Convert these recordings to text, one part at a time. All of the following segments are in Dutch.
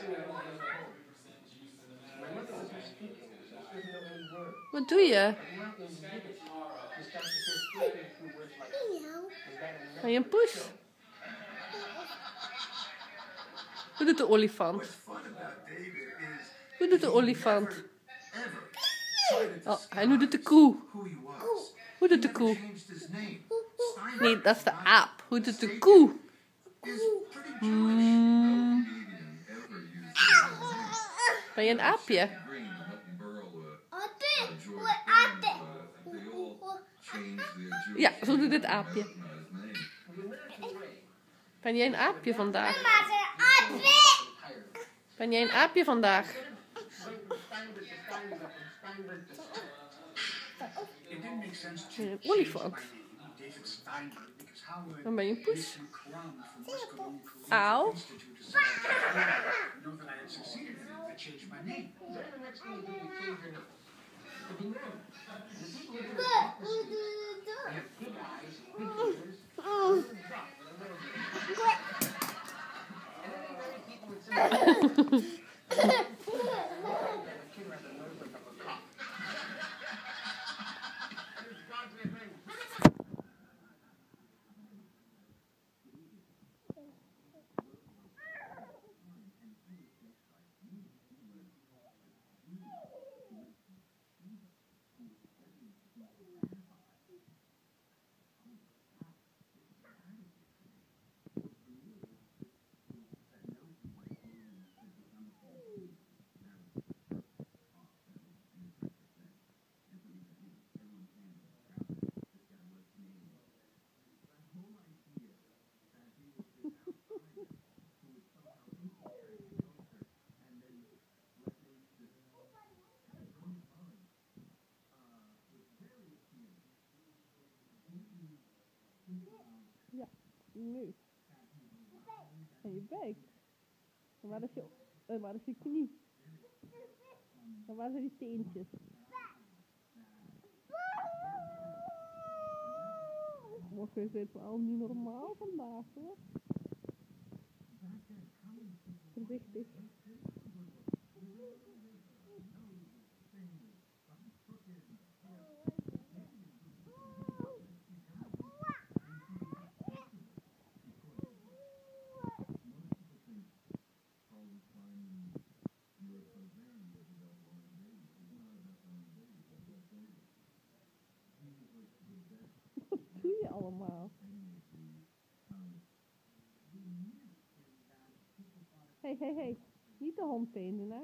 Wat doe je? Ben je een poes? Hoe doet de olifant? Hoe doet de olifant? Oh, en hoe doet de koe? Hoe doet de koe? Nee, dat is de aap. Hoe doet de koe? Ben je een aapje? Ja, zo doet het aapje. Ben jij een aapje vandaag? Ben jij een aapje vandaag? Een olifant. Dan ben je een poes. Auw. Ja, neus. En je buik. En waar is je knie? En waar zijn die teentjes? Morgen is het wel niet normaal vandaag, hoor. Voorzichtig. Wat doe je allemaal? Hey. Niet de hondpeen doen, hè?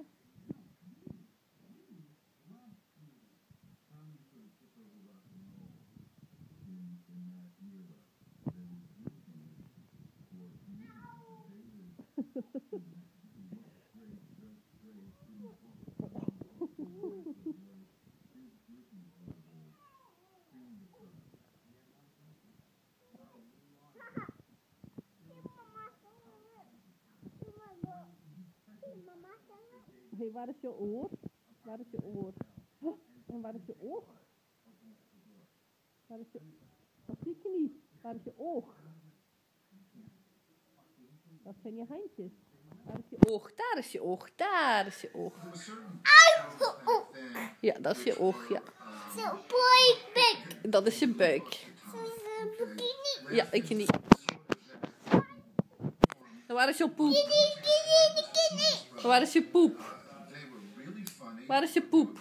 Hey, waar is je oor? Waar is je oor? En waar is je oog? Waar is je... Dat zie je niet. Waar is je oog? Dat zijn je handjes. Waar is je oog? Daar is je oog. Daar is je oog. Ja, dat is je oog, ja. Dat is je buik. Ja, ik niet. En waar is je poep? Waar is je poep? Waar is je poep?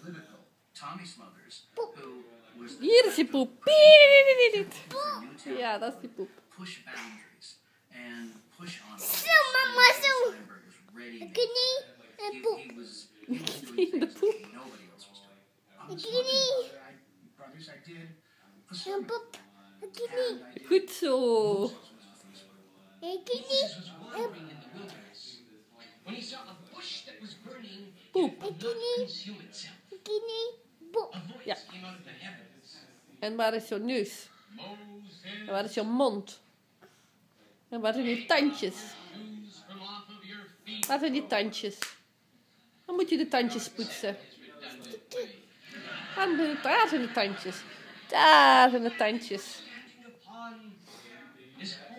Hier is je poep. Ja, dat is je poep. Zo, mama, zo. Knie en poep. Knie en de poep. Knie. En poep. Knie. Goed zo. En knie. Poep. En knie. Knie. Poep. Ja. En waar is je neus? En waar is je mond? En waar zijn je tandjes? Waar zijn die tandjes? Dan moet je de tandjes poetsen. Daar zijn de tandjes. Daar zijn de tandjes.